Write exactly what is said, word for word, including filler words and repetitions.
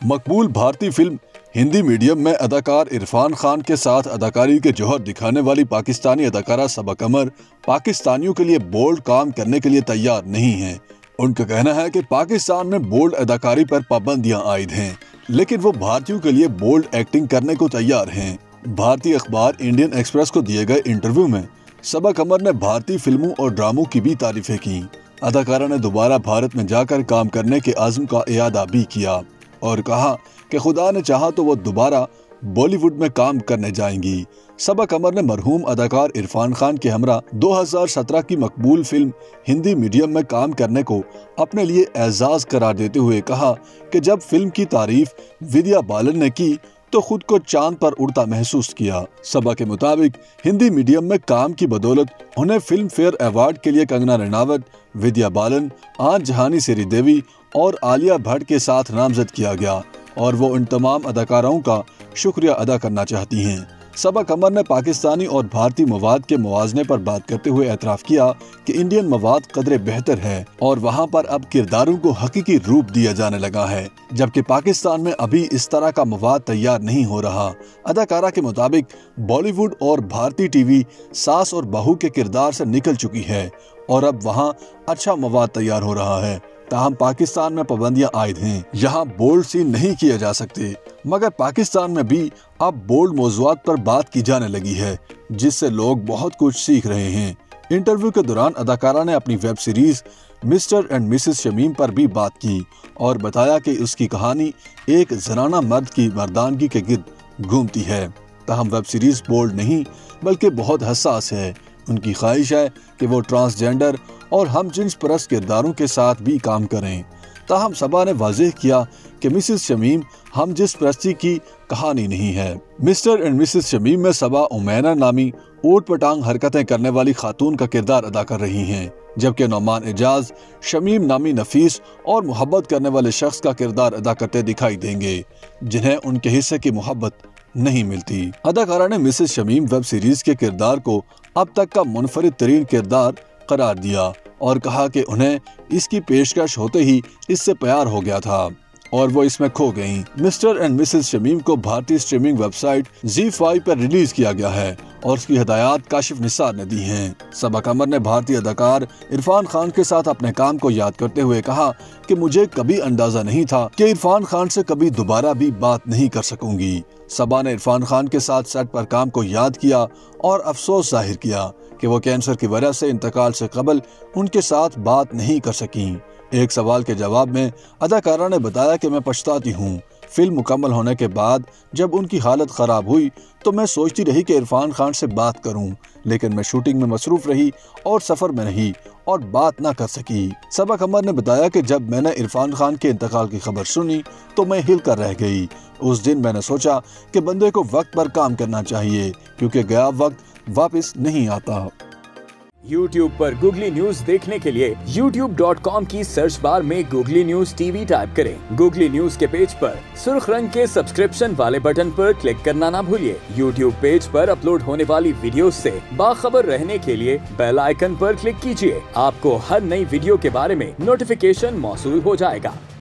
मकबूल भारतीय film Hindi medium में अदाकार इरफान खान के साथ अदाकारी के जौहर दिखाने वाली पाकिस्तानी अदाकारा सबा कमर पाकिस्तानियों के लिए बोल्ड काम करने के लिए तैयार नहीं है। उनका कहना है कि पाकिस्तान में बोल्ड अदाकारी पर पाबंदियां आयद हैं, लेकिन वो भारतीयों के लिए बोल्ड एक्टिंग करने को तैयार हैं। भारतीय अखबार इंडियन एक्सप्रेस को दिए गए इंटरव्यू में सबा कमर ने भारतीय फिल्मों और ड्रामों की भी तारीफें की। अदाकारा ने दोबारा भारत में जाकर काम करने के आज़म का इरादा भी किया और कहा कि खुदा ने चाहा तो वो दोबारा बॉलीवुड में काम करने जाएंगी। सबा कमर ने मरहूम अदाकार इरफान खान के हमरा दो हज़ार सत्रह की मकबूल फिल्म हिंदी मीडियम में काम करने को अपने लिए एजाज करार देते हुए कहा कि जब फिल्म की तारीफ विद्या बालन ने की तो खुद को चांद पर उड़ता महसूस किया। सबा के मुताबिक हिंदी मीडियम में काम की बदौलत उन्हें फिल्म फेयर अवार्ड के लिए कंगना रनावत, विद्या बालन, आन जहानी श्री देवी और आलिया भट्ट के साथ नामजद किया गया और वो इन तमाम अदाकाराओं का शुक्रिया अदा करना चाहती हैं। सबा कमर ने पाकिस्तानी और भारतीय मवाद के मुवाजने पर बात करते हुए एतराफ़ किया कि इंडियन मवाद कदरे बेहतर है और वहाँ पर अब किरदारों को हकीकी रूप दिया जाने लगा है, जबकि पाकिस्तान में अभी इस तरह का मवाद तैयार नहीं हो रहा। अदाकारा के मुताबिक बॉलीवुड और भारतीय टीवी सास और बहू के किरदार से निकल चुकी है और अब वहाँ अच्छा मवाद तैयार हो रहा है। ताहम पाकिस्तान में पाबंदियां आयद हैं, यहाँ बोल्ड सीन नहीं किए जा सकते, मगर पाकिस्तान में भी अब बोल्ड मौज़ूआत पर बात की जाने लगी है, जिससे लोग बहुत कुछ सीख रहे हैं। इंटरव्यू के दौरान अदाकारा ने अपनी web series Mr and Mrs Shamim पर भी बात की और बताया कि उसकी कहानी एक जनाना मर्द की मर्दानगी के गिर्द घूमती है। ताहम वेब सीरीज बोल्ड नहीं बल्कि बहुत हसास है। उनकी ख्वाहिश है कि वो ट्रांसजेंडर और हम जिन्स परस्त किरदारों के साथ भी काम करें। ताहम सबा ने वाज़ेह किया कि मिसेस शमीम हम जिस परस्ती की कहानी नहीं है। मिस्टर एंड मिसेस शमीम में सबा उमैना नामी ऊट पटांग हरकतें करने वाली खातून का किरदार अदा कर रही हैं, जबकि नौमान एजाज शमीम नामी नफीस और मोहब्बत करने वाले शख्स का किरदार अदा करते दिखाई देंगे, जिन्हें उनके हिस्से की मोहब्बत नहीं मिलती। अदाकारा ने मिसेस शमीम वेब सीरीज के किरदार को अब तक का मुनफरिद तरीन किरदार करार दिया और कहा कि उन्हें इसकी पेशकश होते ही इससे प्यार हो गया था और वो इसमें खो गईं। मिस्टर एंड मिसेस शमीम को भारतीय स्ट्रीमिंग वेबसाइट ज़ी फाइव पर रिलीज किया गया है और उसकी हिदायत काशिफ निसार ने दी हैं। सबा कमर ने भारतीय अदाकार इरफान खान के साथ अपने काम को याद करते हुए कहा कि मुझे कभी अंदाजा नहीं था कि इरफान खान से कभी दोबारा भी बात नहीं कर सकूंगी। सबा ने इरफान खान के साथ सेट पर काम को याद किया और अफसोस जाहिर किया कि वो कैंसर की वजह से इंतकाल से कबल उनके साथ बात नहीं कर सकी। एक सवाल के जवाब में अदाकारा ने बताया कि मैं पछताती हूँ। फिल्म मुकम्मल होने के बाद जब उनकी हालत ख़राब हुई तो मैं सोचती रही कि इरफान खान से बात करूं, लेकिन मैं शूटिंग में मसरूफ़ रही और सफ़र में रही और बात ना कर सकी। सबा कमर ने बताया कि जब मैंने इरफान खान के इंतकाल की खबर सुनी तो मैं हिल कर रह गई। उस दिन मैंने सोचा कि बंदे को वक्त पर काम करना चाहिए, क्योंकि गया वक्त वापस नहीं आता। यूट्यूब पर गूगली न्यूज देखने के लिए यूट्यूब डॉट कॉम की सर्च बार में गूगली न्यूज टीवी टाइप करें। गूगली न्यूज के पेज पर सुर्ख रंग के सब्सक्रिप्शन वाले बटन पर क्लिक करना ना भूलिए। यूट्यूब पेज पर अपलोड होने वाली वीडियोस से बाखबर रहने के लिए बेल आइकन पर क्लिक कीजिए। आपको हर नई वीडियो के बारे में नोटिफिकेशन मौसूल हो जाएगा।